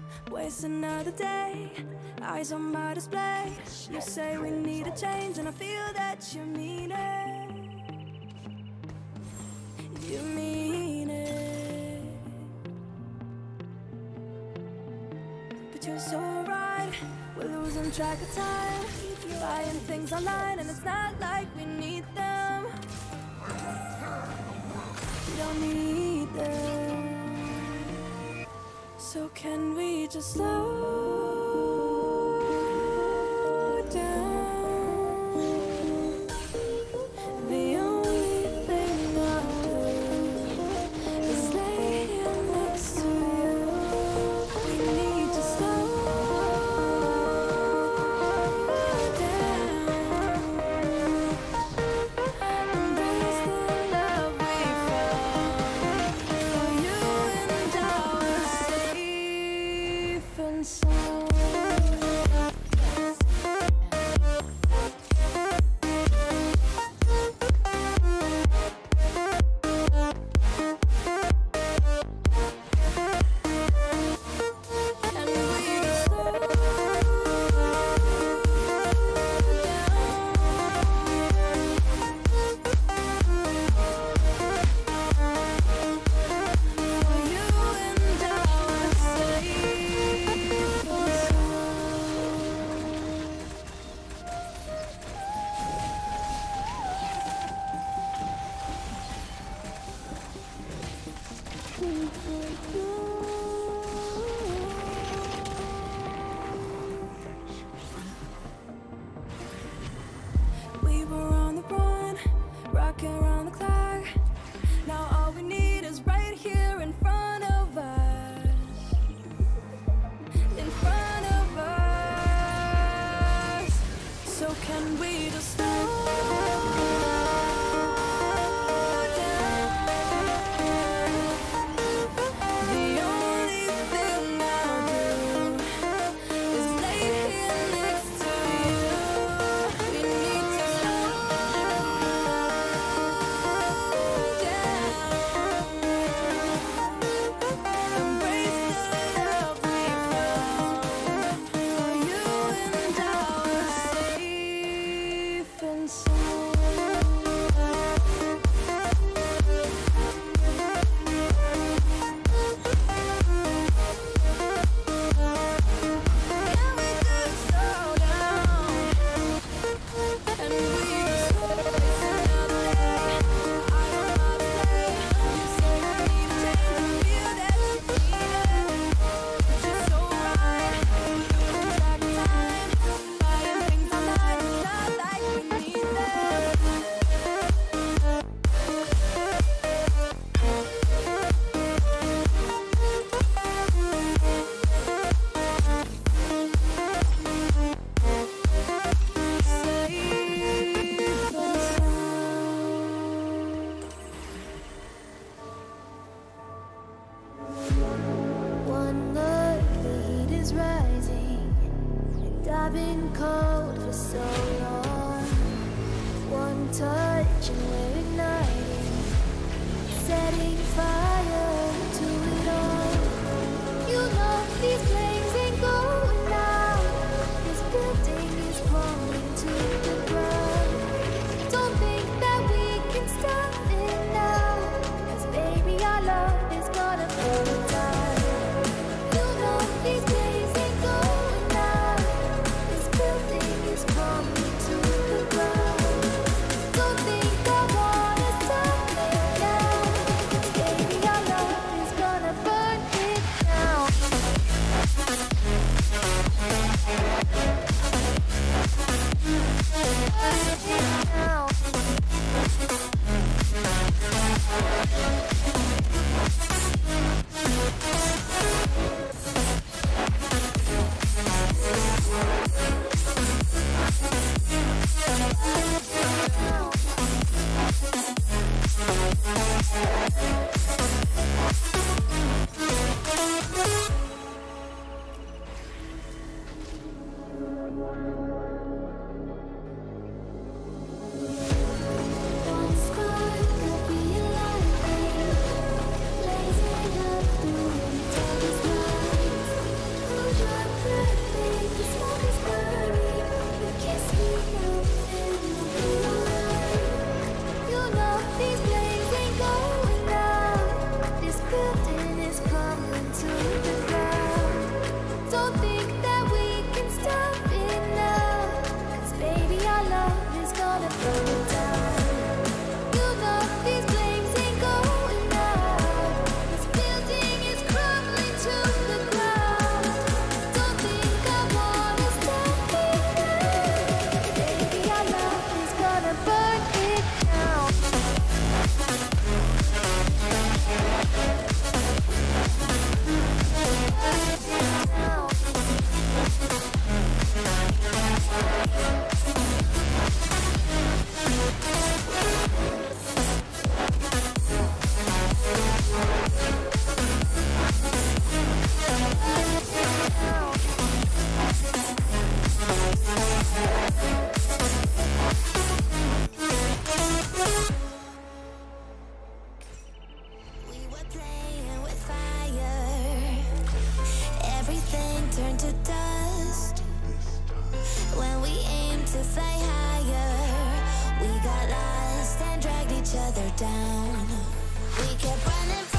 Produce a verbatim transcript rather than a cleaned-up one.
waste another day, eyes on my display. You say we need a change and I feel that you mean it. You mean it. But you're so right, we're losing track of time, buying things online and it's not like we need them. We don't need them. So can we just slow down? The only thing I do is lay here next to you. We need to slow down. Embrace the love we found. For you and I were safe and sound. We were on the run, rocking around the clock. Now all we need is right here in front of us. In front of us. So can we just slow down? The only thing I'll do is lay here next to you. We need to slow down. Embrace the love we found. For you and I were safe and sound. Can we just slow down? And we just waste another day, eyes on my display. You say we need a change and I feel that you need it. But you're so right, losing track of time, buying things online, it's not like we need them. Safe and sound. One look, the heat is rising, and I've been cold for so long. One touch and we're igniting, setting fire to it all. You know these flames ain't going out. This building is crumbling to the ground. Don't think that we can stop it now, 'cause baby our love is gonna burn it down. You know these days ain't going out. This building is crumbling to everything turned to dust. When we aimed to fly higher, we got lost and dragged each other down. We kept running